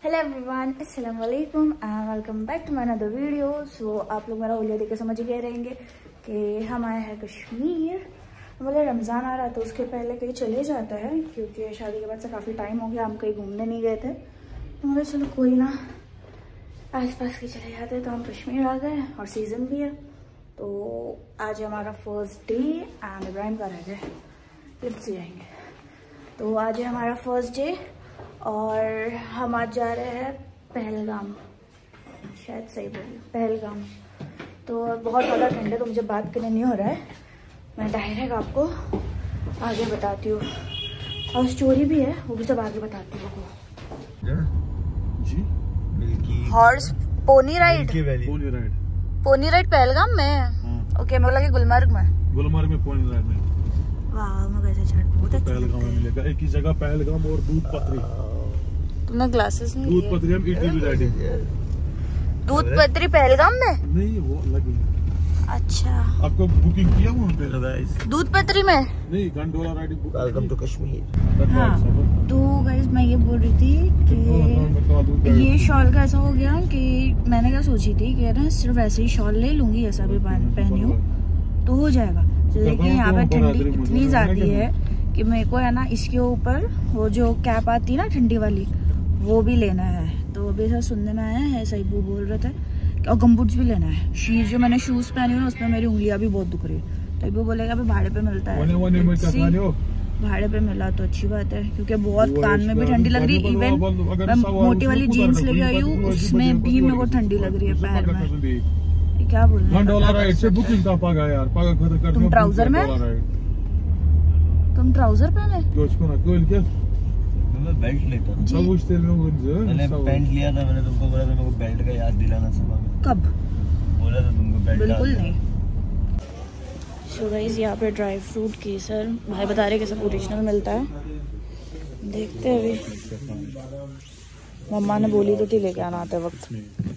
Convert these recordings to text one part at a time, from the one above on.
Hello everyone, अस्सलाम वालेकुम and welcome back to my another video. So आप लोग मेरा हुलिया देख के समझ गए रहेंगे कि हम आए हैं कश्मीर। बोले रमज़ान आ रहा है तो उसके पहले कहीं चले जाता है, क्योंकि शादी के बाद से काफ़ी टाइम हो गया, हम कहीं घूमने नहीं गए थे। तो बोले चलो कोई ना, आस पास के चले जाते हैं। तो हम कश्मीर आ गए और सीज़न भी है। तो आज हमारा फर्स्ट डे एंड इब्राहिम का रह गए, लिफ्ट से जाएंगे। तो आज है हमारा फर्स्ट डे और हम आज जा रहे हैं पहलगाम, शायद सही बोली, पहलगाम। तो बहुत ज़्यादा ठंड है तो मुझे बात करने नहीं हो रहा है, मैं डायरेक्ट आपको आगे बताती हूँ। और स्टोरी भी है, वो भी सब आगे बताती हूँ आपको। Horse pony ride, pony ride Pahalgam में। ओके, मैं लगा गुलमर्ग में पोनी राइड में। वाह, मैं कैसे चढ़, बहुत अच्छा पहलगाम में मिलेगा एक ही जगह, पहलगाम और दूध पत्री। तुमने ग्लासेस नहीं? दूध पत्री हम ईटी भी राइडिंग। दूध पत्री पहलगाम में नहीं, वो लगी। अच्छा, आपको बुकिंग किया वहाँ पे? दूध पत्री में नहीं, gondola riding. Welcome to Kashmir. हाँ, तो गाइस मैं ये बोल रही थी कि ये शॉल का ऐसा हो गया कि मैंने क्या सोची थी कि ना सिर्फ ऐसे ही शॉल ले लूंगी, ऐसा भी पहनी हूँ तो हो जाएगा। लेकिन यहाँ पे ठंडी इतनी ज्यादा है कि मेरे को है ना इसके ऊपर वो जो कैप आती है ना ठंडी वाली, वो भी लेना है। तो अभी ऐसा सुनने में आया है, सईबू बोल रहे थे, और गमबूट्स भी लेना है। शीर जो मैंने शूज पहने हुए उसमें मेरी उंगलियां भी बहुत दुख रही है। तो वो बोलेगा अभी भाड़े पे मिलता है, भाड़े पे मिला तो अच्छी बात है, क्योंकि बहुत कान में भी ठंडी लग रही है। इवन मैं मोटी वाली जीन्स लेके आई हूँ, उसमें भी मेरे को ठंडी लग रही है पैर में। क्या बोलना है? तुम ट्राउजर में, तुम ट्राउजर पहने? मैं बेल्ट लेता हूँ। मैंने पैंट लिया था, मैंने तुमको बोला था मेरे को बेल्ट का याद दिलाना सुबह में। कब बोला था तुमको बेल्ट? बिल्कुल नहीं। सो गाइस, यहाँ पे ड्राई फ्रूट केसर भाई बता रहे कि सब ओरिजिनल मिलता है। देखते हैं, अभी मम्मा ने बोली तो थी लेके आना आते वक्त।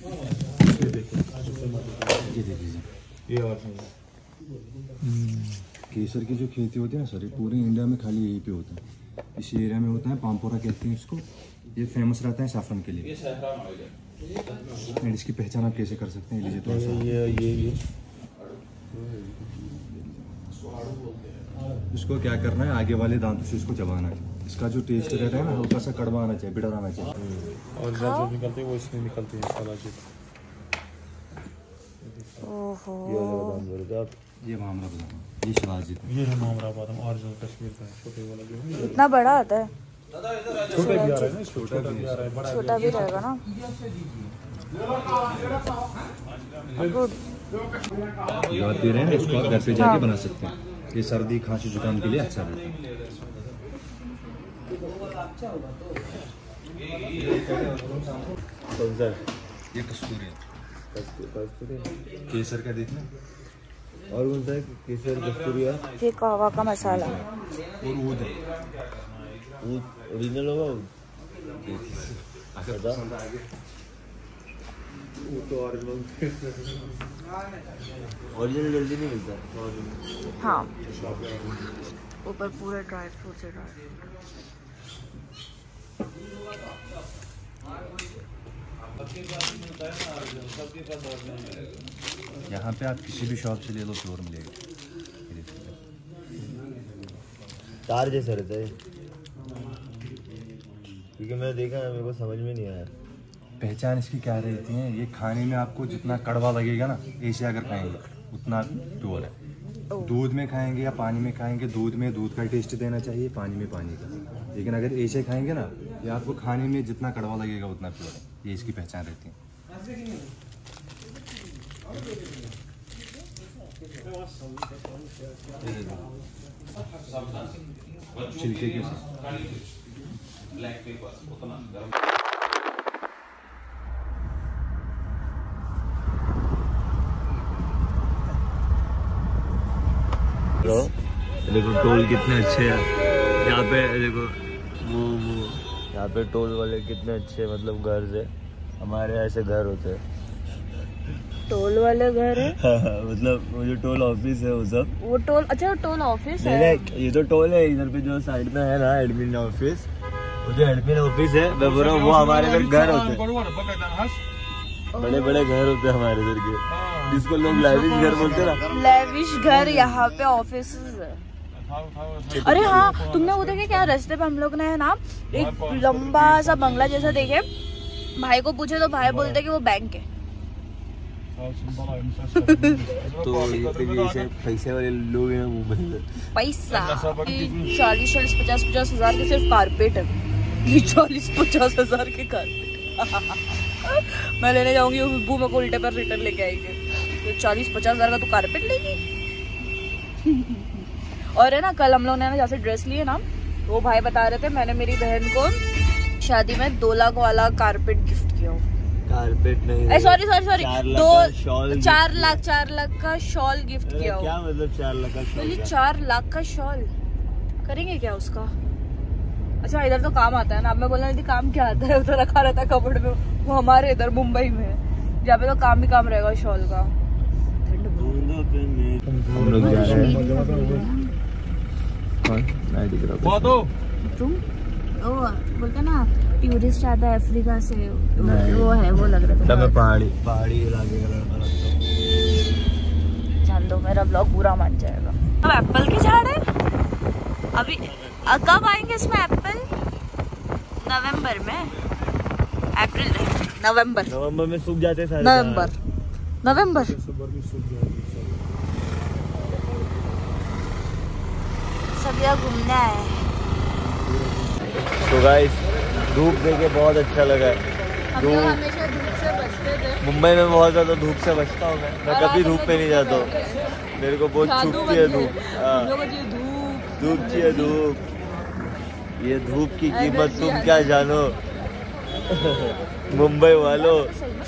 केसर की जो खेती होती है ना सर, पूरे इंडिया में खाली यहीं पे होता है। इस एरिया में होता है, पामपोरा कहते हैं इसको। ये फेमस रहता है सैफरन के लिए। एंड इसकी पहचान आप कैसे कर सकते हैं? लीजिए थोड़ा सा। ये इसको क्या करना है, आगे वाले दांतों से इसको चबाना है। इसका जो टेस्ट रहता है ना, हल्का सा कड़वा आना चाहिए, बिटर आना चाहिए। और जो निकलते हैं वो इसमें निकलते हैं साला जी। ओहो, ये मामला बताना, ये शिवाजीत है। ये है मामरा बादाम और जो कश्मीर का छोटे वाला जो है, इतना बड़ा आता है? छोटा भी आ रहा है ना, छोटा भी आ रहा है, बड़ा छोटा भी रहेगा ना। गुड। जो पी रहे हैं इसको आप घर पे जाके बना सकते हैं। ये सर्दी खांसी जुकाम के लिए अच्छा रहता है। ये कस्तूरी है, केसर का देखना। और कौन सा है? केसर, कस्तूरी है, ये कहवा का मसाला और ऊद है। ऊद ओरिजिनल होगा? ओरिजिनल जल्दी नहीं मिलता। हाँ, ऊपर पूरे ड्राई फ्रूट से ड्राई। यहाँ पे आप किसी भी शॉप से ले लो, प्योर मिलेगा। तार जैसा रहता है, क्योंकि मैं देखा है, मेरे को समझ में नहीं आया। पहचान इसकी क्या रहती है? ये खाने में आपको जितना कड़वा लगेगा ना, ऐसे अगर खाएंगे उतना प्योर है। दूध में खाएंगे या पानी में खाएंगे, दूध में दूध का टेस्ट देना चाहिए, पानी में पानी का। लेकिन अगर ऐसे खाएंगे ना, ये आपको खाने में जितना कड़वा लगेगा उतना प्योर है। ये इसकी पहचान रहती है। छिलके के देखो टोल कितने अच्छे हैं यहाँ पे। देखो वो यहाँ पे टोल वाले कितने अच्छे, मतलब घर से हमारे ऐसे घर होते हैं। टोल वाले घर है? मतलब वो जो टोल ऑफिस है वो सब, वो टोल, अच्छा टोल ऑफिस है। ये तो टोल है, इधर पे जो साइड में है ना एडमिन ऑफिस, वो जो एडमिन ऑफिस है मैं बोल रहा हूँ, वो हमारे इधर घर होते हैं, बड़े बड़े घर होते हैं हमारे इधर के, जिसको लोग लैविश घर बोलते हैं ना। लैविश घर यहाँ पे ऑफिस है। अरे हाँ, तुमने वो देखे क्या, रास्ते पे हम लोग ने है ना एक लंबा सा बंगला जैसा देखे, भाई को पूछे तो भाई बोलते कि वो बैंक है। तो ये पे भी ऐसे पैसे वाले लोग हैं मुंबई में। पैसा 40-50 हजार के सिर्फ कारपेट है। 40-50 हजार के कारपेट मैं लेने जाऊंगी, वो बिब्बू मेरे को उल्टे पर रिटर्न लेके आएंगे। तो 40-50 हजार का तो कारपेट लेगी। और है ना, कल हम लोग ने ना जैसे ड्रेस लिए ना, वो भाई बता रहे थे मैंने मेरी बहन को शादी में 2 लाख वाला कारपेट गिफ्ट किया। कारपेट नहीं, सॉरी 4 लाख का शॉल गिफ्ट किया। क्या मतलब 4 लाख का शॉल? 4 लाख का शॉल करेंगे क्या उसका? अच्छा इधर तो काम आता है ना। अब मैं बोलने वाली थी काम क्या आता है, उधर रखा रहता है कपड़े में। वो हमारे इधर मुंबई में जहाँ पे तो काम ही काम रहेगा शॉल का। हम लोग जा रहे हैं। तुम वो बोलते ना टूरिस्ट आता है अफ्रीका से, वो है, वो लग रहा था। मैं पहाड़ी इलाके का लड़का लगता हूँ। जान दो, मेरा ब्लॉग पूरा मान जाएगा। अब एप्पल के झाड़ है अभी। कब आएंगे इसमें एप्पल? नवंबर में, अप्रैल नहीं, नवंबर में सूख जाते हैं सारे। नवंबर सब यहाँ घूमने आए। तो गाइस धूप देखे बहुत अच्छा लगा है। हम लोग हमेशा धूप से बचते थे। मुंबई में बहुत ज्यादा धूप से बचता हूँ मैं कभी धूप पे नहीं जाता हूँ। मेरे को बहुत चुभती है धूप। धूप चाहिए धूप। ये धूप की कीमत तुम क्या जानो मुंबई वालों।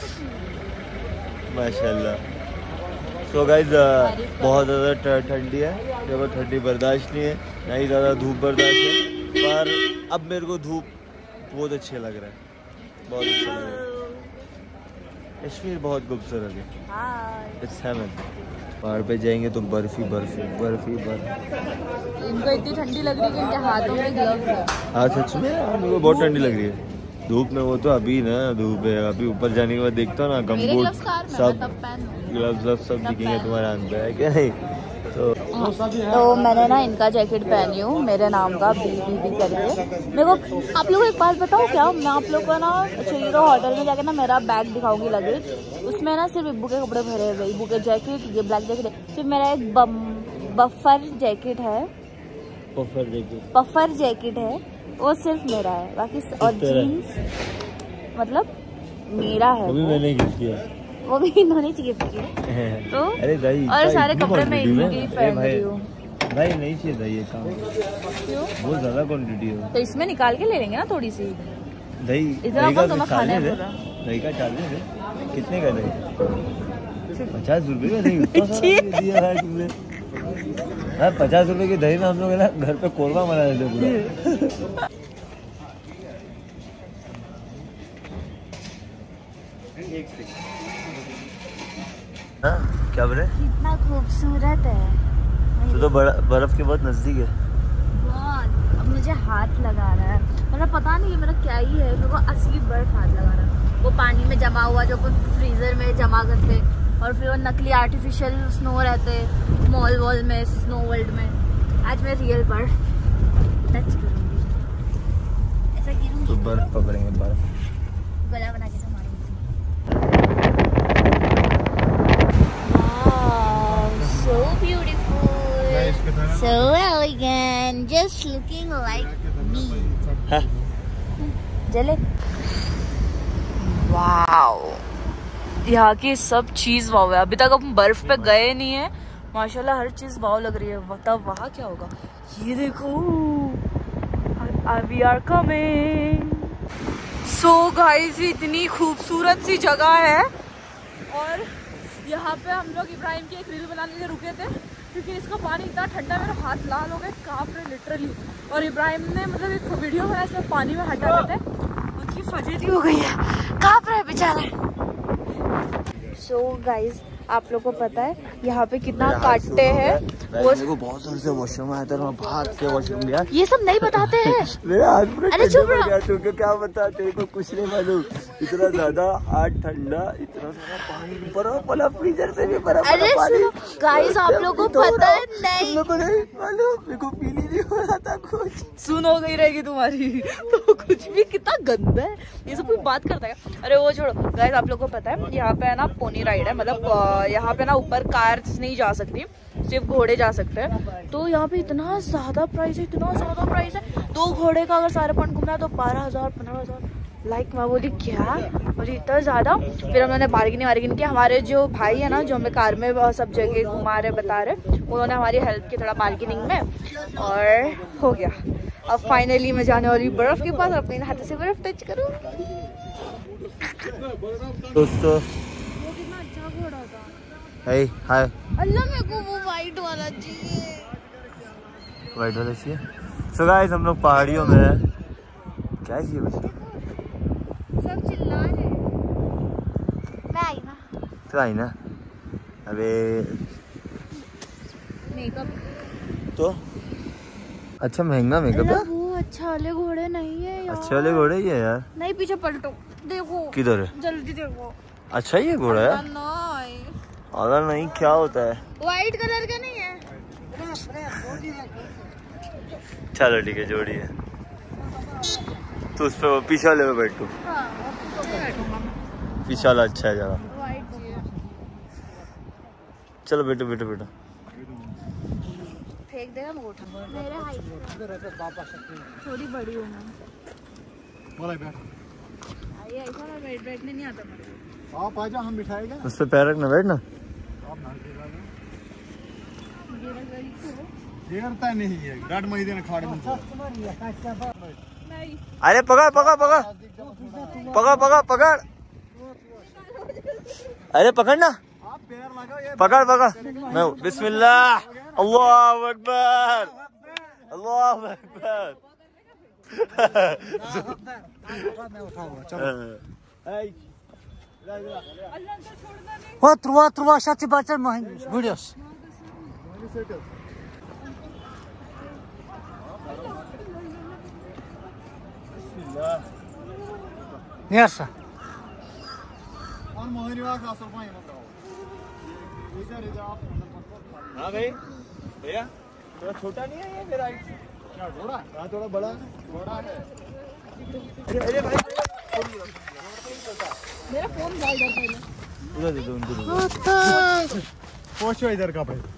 माशाल्लाह। सो गाइस बहुत ज़्यादा ठंडी है, मेरे को ठंडी बर्दाश्त नहीं है, ना ही ज़्यादा धूप बर्दाश्त है। पर अब मेरे को धूप बहुत अच्छे लग रहा है, बहुत अच्छा लग रहा है। कश्मीर बहुत खूबसूरत है। पहाड़ पे जाएंगे तो बर्फ ही बर्फ। इनको इतनी ठंडी लग रही है कि इनके हाथों में ग्लव्स है। हाँ सच में मेरे को बहुत ठंडी लग रही है धूप में। वो तो अभी ना धूप है, अभी ऊपर जाने के बाद देखता हूँ ना गमबूट सब ग्लव्स सब दिखेंगे तुम्हारे हाथ पे, है क्या नहीं? तो मैंने ना इनका जैकेट पहनी हूँ, मेरे नाम का BBB करके। मेरे को आप लोग एक बात बताओ क्या, मैं आप लोग को ना चाहिए तो होटल में जाके ना मेरा बैग दिखाऊंगी लगेज, उसमें ना सिर्फ इब्बू के कपड़े भरे हुए। इब्बू के जैकेट, ये ब्लैक जैकेट है, सिर्फ मेरा एक बफर जैकेट है, पफर जैकेट है, वो सिर्फ मेरा है। बाकी और जीन्स मतलब मेरा है, वो भी मैंने गिफ्ट किया, वो भी इन्होंने गिफ्ट किया। तो अरे दाई और सारे कपड़े मैं इनकी पहन रही हूँ। भाई नहीं चाहिए दही, ये काम क्यों? बहुत ज्यादा क्वांटिटी है तो इसमें निकाल के ले लेंगे ना थोड़ी सी दही। इतना कम तो मैं खाने है। दही का चार्जेस है कितने का? दही 50 रुपए का दही दिया है तुमने। 50 रुपए की दही में हम लोग ना घर पे कोरमा बना देते पूरा। हाँ क्या बोले? कितना खूबसूरत है। तो बर्फ के बहुत नजदीक है। बहुत। अब मुझे हाथ लगा रहा है, मतलब पता नहीं मेरा क्या ही है, मेरे को असली बर्फ हाथ लगा रहा है। वो पानी में जमा हुआ जो अपन फ्रीजर में जमा करते, और फिर वो नकली आर्टिफिशियल स्नो रहते मॉल वॉल में, स्नो वर्ल्ड में। आज मैं रियल बर्फ टच करूंगी, ऐसा गिरूंगी तो बर्फ पकड़ेंगे, बर्फ गला बना के मारूंगी। So beautiful, so elegant, just looking like me. जले वाओ, यहाँ की सब चीज वाव है। अभी तक हम बर्फ पे गए नहीं है, माशाल्लाह हर चीज वाव लग रही है। तब वहाँ क्या होगा ये देखो। We are coming. So guys, इतनी खूबसूरत सी जगह है, और यहाँ पे हम लोग इब्राहिम की एक रील बनाने के लिए रुके थे, क्योंकि इसका पानी इतना ठंडा, मेरे हाथ लाल हो गए, कांप रहे लिटरली। और इब्राहिम ने मतलब एक वीडियो बनाया, इसमें पानी में हटा देते, उनकी फजीती हो गई है, कांप रहे बेचारे। सो गाइज आप लोग को पता है यहाँ पे कितना काटते हैं वो। मेरे को बहुत जोर से वॉशरूम आया था, मैं भाग के वॉशरूम गया। ये सब नहीं बताते हैं। मेरा हाथ पूरा अरे चुप रहो। तुमको क्या बता, तेरे को कुछ नहीं मालूम। इतना ज्यादा हाथ ठंडा, इतना सारा पानी, बर्फ वाला फ्रीजर से भी बर्फ वाला पानी। गाइस आप लोग को पता है नहीं मालूम, मेरे को फील ही नहीं हो रहा था कुछ। सुन हो गई रहेगी तुम्हारी तो कुछ भी कितना गंदा है ये सब, कोई बात करता है। अरे वो छोड़ो गाइस, आप लोग को पता है यहाँ पे है ना पोनी राइड है, मतलब यहाँ पे ना ऊपर कार्स नहीं जा सकती, सिर्फ घोड़े जा सकते हैं। तो यहाँ पे इतना ज्यादा प्राइस है, इतना ज्यादा प्राइस है। 2 घोड़े का अगर सारे पॉइंट घूमना है तो 12,000 15,000। लाइक मैं बोली क्या, बोली इतना ज्यादा। फिर हमने बार्गेनिंग किया। हमारे जो भाई है ना, जो हमें कार में सब जगह घुमा रहे बता रहे, उन्होंने हमारी हेल्प की थोड़ा बार्गेनिंग में, और हो गया। अब फाइनली मैं जाने वाली बर्फ के पास, अपने हाथ से बर्फ टच करूँ। दोस्तों हाय हाय, अल्लाह मेरे को वो वाइट वाला चाहिए, वाइट वाला चाहिए। सो गाइस हम लोग पहाड़ियों में हैं। क्या चाहिए बच्चा? सब चिल्ला रहे। मैं आई ना, तो आई ना। अबे मेकअप तो अच्छा महंगा मेकअप है। वो अच्छा वाले घोड़े नहीं है यार। अच्छे वाले घोड़े ही है यार। नहीं पीछे पलटो, देखो किधर है? जल्दी देखो। अच्छा ये घोड़ा है? नहीं, अगर नहीं क्या होता है? व्हाइट कलर का नहीं है। चलो ठीक है, जोड़ी है तो उस पे पीछे वाले पे बैठू। पीछे वाला अच्छा है जरा। चलो बैठो बैठो बैठो। फेंक देगा मैं उठा। मेरे हाइट थोड़ी बड़ी हूँ मैं। आइए ऐसा ना बैठने नहीं आता मुझे। आप आ जाओ, हम बिठाएगा। उस पे पैर रखना, बैठना। गिरता नहीं है, डाट मही देना खाड़ में। अरे पकड़ पकड़ पकड़ पकड़ पकड़ पकड़, अरे पकड़ना, पकड़ पकड़। मैं बिस्मिल्लाह, अल्लाहु अकबर, अल्लाहु Akbar. Trua şatı başlar mı? Görüyoruz. Neyse. हाँ भाई, भैया थोड़ा छोटा नहीं है ये मेरा? क्या घोड़ा? हाँ थोड़ा बड़ा घोड़ा है। अरे भाई मेरा फोन डाल दो पहले। उधर दे दो उनको। पहुंचो इधर का भाई।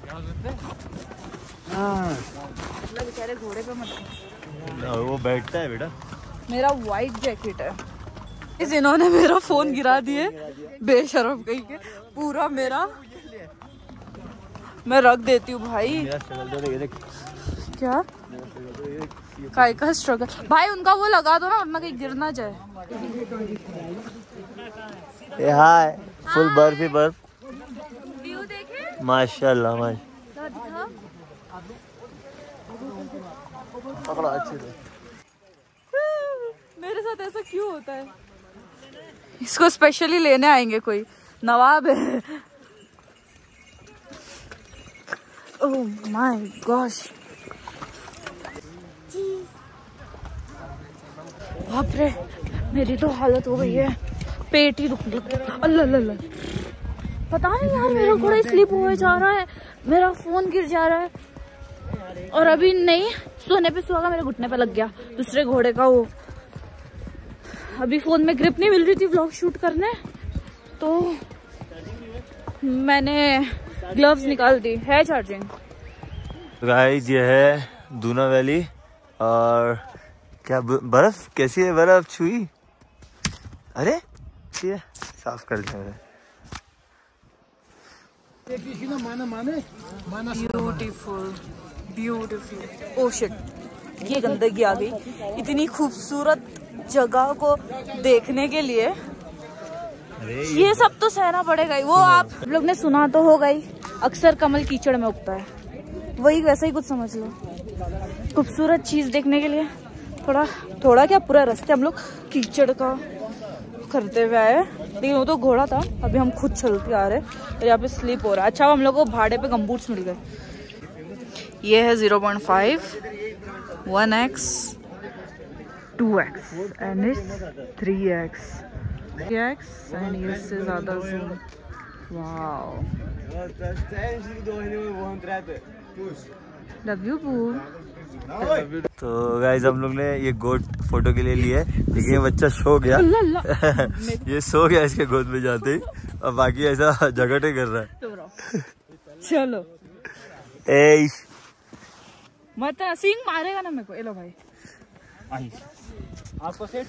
हाँ बेचारे घोड़े पे मत। वो बैठता है बेटा। मेरा व्हाइट जैकेट है, इस इन्होंने मेरा फोन गिरा दिए बेशरम कहीं के। पूरा मेरा मैं रख देती हूँ भाई। क्या काय का स्ट्रगल भाई, उनका वो लगा दो ना वरना कहीं गिर ना जाए। हाय, फुल बर्फ ही बर्फ। व्यू देखे माशाल्लाह माशाल्लाह। पकड़ा अच्छे से। मेरे साथ ऐसा क्यों होता है? इसको स्पेशली लेने आएंगे कोई, नवाब है। ओह माय गॉश, बाप रे मेरी तो हालत हो गई है, पेट ही रुकने लग गया। अल्लाह अल्लाह, पता नहीं यार मेरा घोड़ा स्लिप हुए जा रहा है, मेरा फोन गिर जा रहा है। और अभी नहीं सोने पे सुहागा मेरे घुटने पे लग गया दूसरे घोड़े का वो। अभी फोन में ग्रिप नहीं मिल रही थी व्लॉग शूट करने, तो मैंने ग्लव्स निकाल दी, है चार्जिंग। गाइस ये है दूना वैली, और क्या बर्फ कैसी है? बर्फ छुई? अरे ये साफ कर दे। Beautiful beautiful. ओह शिट, ये गंदगी आ गई। इतनी खूबसूरत जगह को देखने के लिए ये सब तो सहना पड़ेगा ही। वो आप लोग ने सुना तो होगा ही, अक्सर कमल कीचड़ में उगता है, वही वैसा ही कुछ समझ लो। खूबसूरत चीज देखने के लिए थोड़ा थोड़ा क्या पूरा रास्ते हम लोग कीचड़ का करते हुए आए, लेकिन वो तो घोड़ा था। अभी हम खुद चलते आ रहे हैं और यहाँ पे स्लीप हो रहा है। अच्छा हम लोग को भाड़े पे गमबूट्स मिल गए। ये है 0.5, 1x, 2x and 3x, 3x and ये इससे ज़्यादा जूम। वाओ, लव यू बू। तो गाइस हम लोग ने ये गोट फोटो के लिए लिए, लेकिन ये बच्चा सो गया। ये सो गया इसके गोद में जाते ही, और बाकी ऐसा झगड़े कर रहा है। चलो ए मत सिंह मारेगा ना मेरे को। ये लो भाई, आपको सेट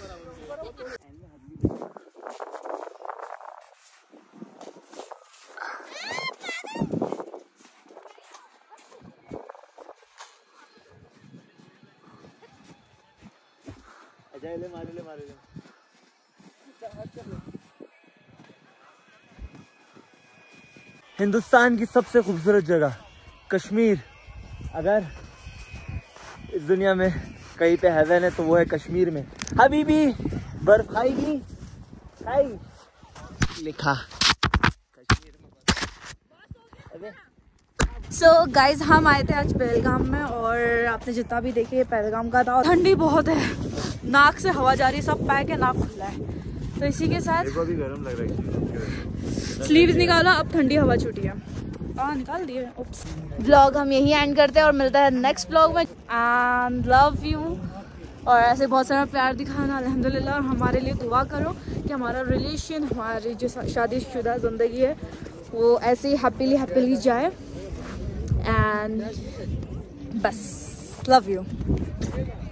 हिंदुस्तान की सबसे खूबसूरत जगह कश्मीर। अगर इस दुनिया में कहीं पे हेवन है तो वो है कश्मीर में। हबीबी बर्फ खाएगी, खाई लिखा। सो गाइज हम आए थे आज पहलगाम में, और आपने जितना भी देखिए पहलगाम का था। ठंडी बहुत है, नाक से हवा जा रही है, सब पैक है, नाक खुला है। तो इसी के साथ भी गर्म लग रहा है। स्लीव्स निकाला, अब ठंडी हवा छूटी है। निकाल दिए। व्लॉग हम यही एंड करते हैं और मिलता है नेक्स्ट व्लॉग में। एंड लव यू, और ऐसे बहुत सारा प्यार दिखाना अल्हम्दुलिल्लाह। हमारे लिए दुआ करो कि हमारा रिलेशन, हमारी जो शादीशुदा ज़िंदगी है वो ऐसे ही हैप्पीली जाए। एंड बस लव यू।